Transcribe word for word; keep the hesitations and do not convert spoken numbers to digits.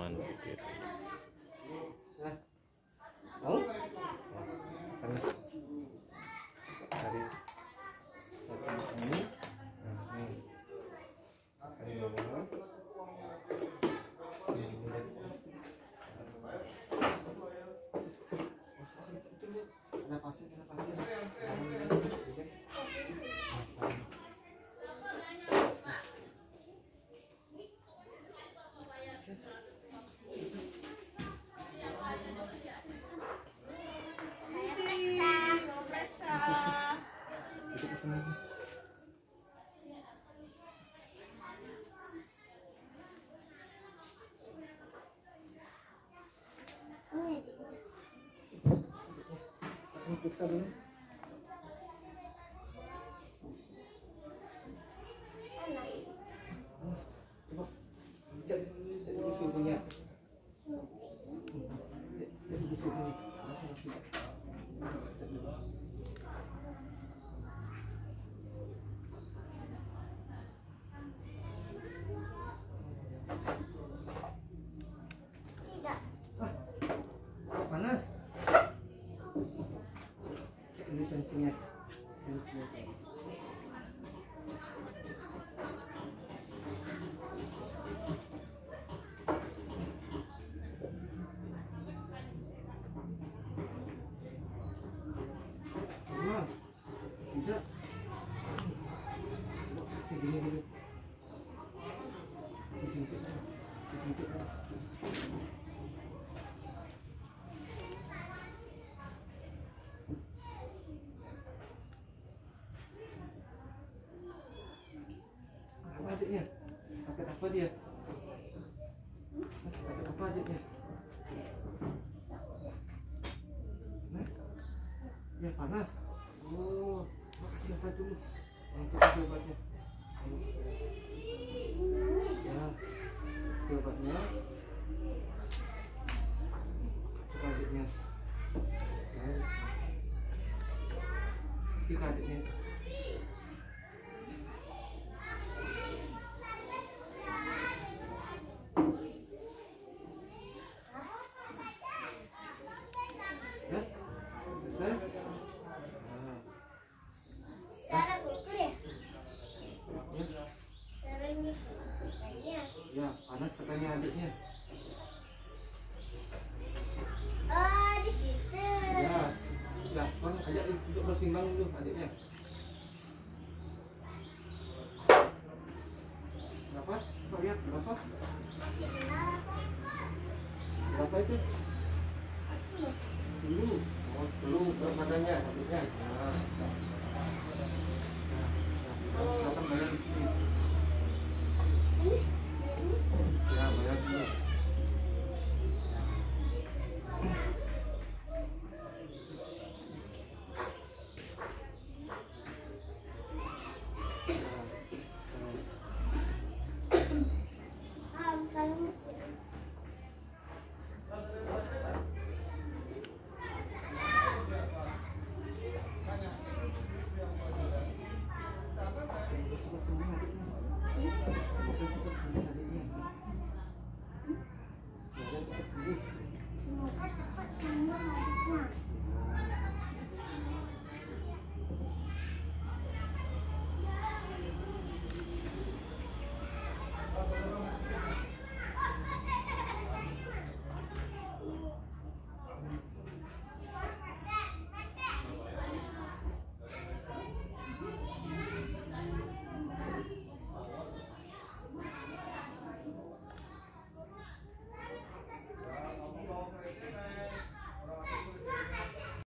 jangan begitu. Mau? Karena dari satu ini, nah ini, ini bawah. Periksa dulu. Coba cek cek dulu suhunya. Cek dulu suhunya. Cek dulu. Tidak. Ah, panas. Ini tensinya, tensinya. Normal, tidak. Segini dulu. Disuntik, disuntik. Adiknya sakit apa dia? Sakit apa adiknya? Nah, ya panas. Oh, makasih obat dulu. Untuk kasih obatnya. Ya, kasih obatnya. Kasih adiknya. Kasih adiknya. Ya, panas katanya adiknya. Oh, di situ. Ya, ya, kan ajak untuk bersimbang dulu adiknya. Berapa? Coba lihat berapa? Berapa itu? Sepuluh. Oh, sepuluh berat badannya adiknya. Nah, nah, nah, nah, bayar.